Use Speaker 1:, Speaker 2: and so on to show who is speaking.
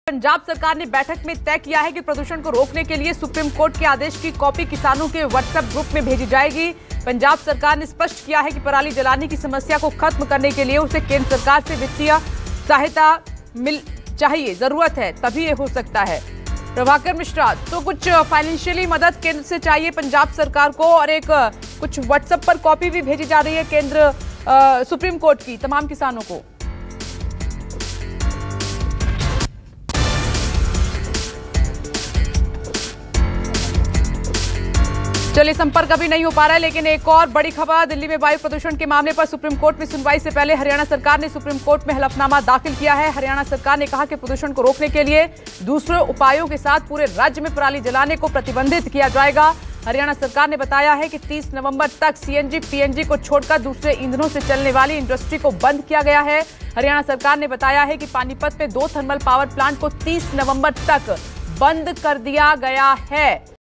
Speaker 1: पंजाब सरकार ने बैठक में तय किया है कि प्रदूषण को रोकने के लिए सुप्रीम कोर्ट के आदेश की कॉपी किसानों के व्हाट्सएप ग्रुप में भेजी जाएगी। पंजाब सरकार ने स्पष्ट किया है कि पराली जलाने की समस्या को खत्म करने के लिए उसे केंद्र सरकार से वित्तीय सहायता मिल चाहिए, जरूरत है तभी ये हो सकता है। प्रभाकर मिश्रा, तो कुछ फाइनेंशियली मदद केंद्र से चाहिए पंजाब सरकार को और एक कुछ व्हाट्सएप पर कॉपी भी भेजी जा रही है केंद्र सुप्रीम कोर्ट की तमाम किसानों को। चलिए, संपर्क अभी नहीं हो पा रहा है, लेकिन एक और बड़ी खबर, दिल्ली में वायु प्रदूषण के मामले पर सुप्रीम कोर्ट में सुनवाई से पहले हरियाणा सरकार ने सुप्रीम कोर्ट में हलफनामा दाखिल किया है। हरियाणा सरकार ने कहा कि प्रदूषण को रोकने के लिए दूसरे उपायों के साथ पूरे राज्य में पराली जलाने को प्रतिबंधित किया जाएगा। हरियाणा सरकार ने बताया है कि 30 नवंबर तक सीएनजी, पीएनजी को छोड़कर दूसरे ईंधनों से चलने वाली इंडस्ट्री को बंद किया गया है। हरियाणा सरकार ने बताया है कि पानीपत में 2 थर्मल पावर प्लांट को 30 नवंबर तक बंद कर दिया गया है।